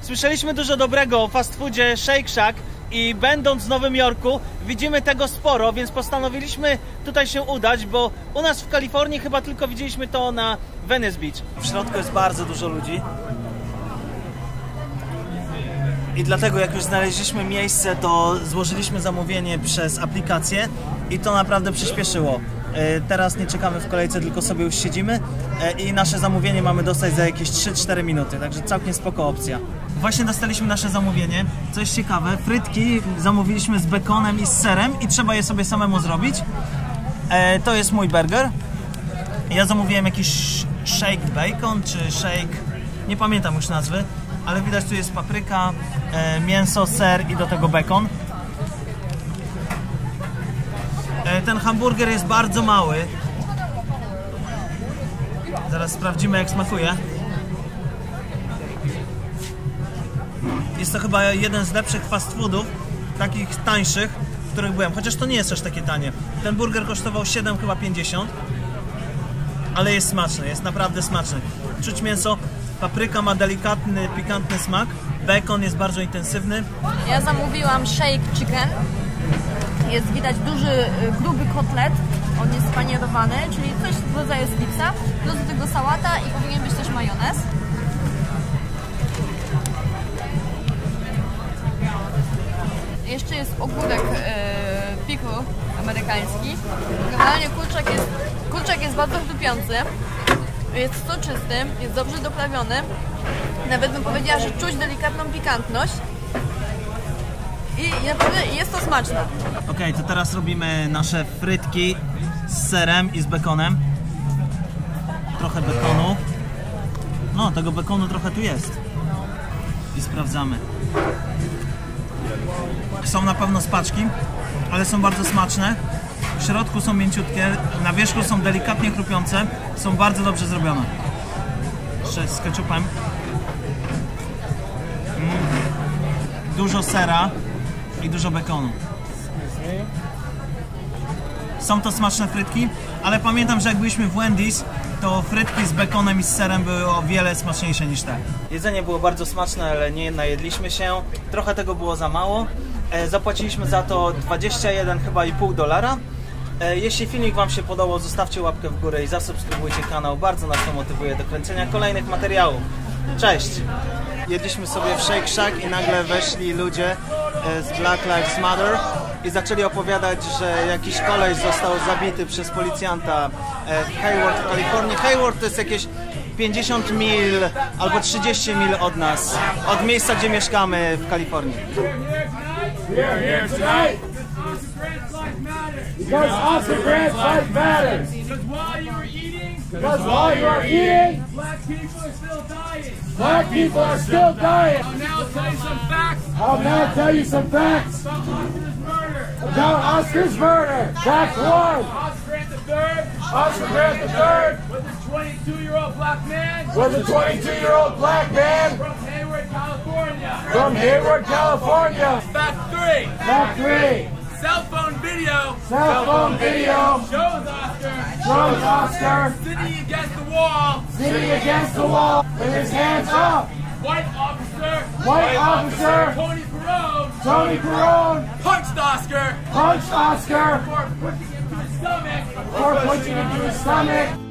Słyszeliśmy dużo dobrego o fast foodzie Shake Shack i będąc w Nowym Jorku widzimy tego sporo, więc postanowiliśmy tutaj się udać, bo u nas w Kalifornii chyba tylko widzieliśmy to na Venice Beach. W środku jest bardzo dużo ludzi. I dlatego jak już znaleźliśmy miejsce, to złożyliśmy zamówienie przez aplikację i to naprawdę przyspieszyło. Teraz nie czekamy w kolejce, tylko sobie już siedzimy i nasze zamówienie mamy dostać za jakieś 3-4 minuty, także całkiem spoko opcja. Właśnie dostaliśmy nasze zamówienie. Co jest ciekawe, frytki zamówiliśmy z bekonem i z serem i trzeba je sobie samemu zrobić. To jest mój burger. Ja zamówiłem jakiś shake bacon czy shake, nie pamiętam już nazwy, ale widać tu jest papryka, mięso, ser i do tego bekon. Ten hamburger jest bardzo mały. Zaraz sprawdzimy, jak smakuje. Jest to chyba jeden z lepszych fast foodów, takich tańszych, w których byłem, chociaż to nie jest aż takie tanie. Ten burger kosztował 7 chyba 50, ale jest smaczny, jest naprawdę smaczny. Czuć mięso, papryka ma delikatny, pikantny smak, bekon jest bardzo intensywny. Ja zamówiłam shake chicken. Jest widać duży, gruby kotlet, on jest spanierowany, czyli coś w rodzaju slipsa, plus do tego sałata i powinien być też majonez. Jeszcze jest ogórek pickle amerykański. Generalnie kurczak jest bardzo chrupiący, jest soczysty, jest dobrze doprawiony. Nawet bym powiedziała, że czuć delikatną pikantność. I naprawdę jest to smaczne. Okej, to teraz robimy nasze frytki z serem i z bekonem. Trochę bekonu. No, tego bekonu trochę tu jest. I sprawdzamy. Są na pewno z paczki, ale są bardzo smaczne. W środku są mięciutkie, na wierzchu są delikatnie chrupiące. Są bardzo dobrze zrobione. Jeszcze z ketchupem. Dużo sera i dużo bekonu. Są to smaczne frytki, ale pamiętam, że jak byliśmy w Wendy's, to frytki z bekonem i z serem były o wiele smaczniejsze niż te. Jedzenie było bardzo smaczne, ale nie najedliśmy się. Trochę tego było za mało. Zapłaciliśmy za to 21 chyba i pół dolara. Jeśli filmik Wam się podobał, zostawcie łapkę w górę i zasubskrybujcie kanał. Bardzo nas to motywuje do kręcenia kolejnych materiałów. Cześć! Jedliśmy sobie w Shake Shack i nagle weszli ludzie z Black Lives Matter i zaczęli opowiadać, że jakiś koleś został zabity przez policjanta w Hayward w Kalifornii. Hayward to jest jakieś 50 mil albo 30 mil od nas, od miejsca, gdzie mieszkamy w Kalifornii. Because Oscar Grant's life matters. Because while you are eating, black people are still dying. Black people are still dying. I'll now tell you some facts. About Oscar's murder. Fact one. Oscar Grant III. Was a 22-year-old black man. Was a 22-year-old black man. From Hayward, California. From Hayward, California. Fact three. Fact three. Cell phone video. Cell phone video. Shows Oscar. Shows Oscar. Sitting against the wall. Sitting against the wall. With his hands up. White officer. White officer. Tony Perone. Tony Perone. Punched Oscar. Punched Oscar. Before punching him to his stomach. Before punching him to his stomach.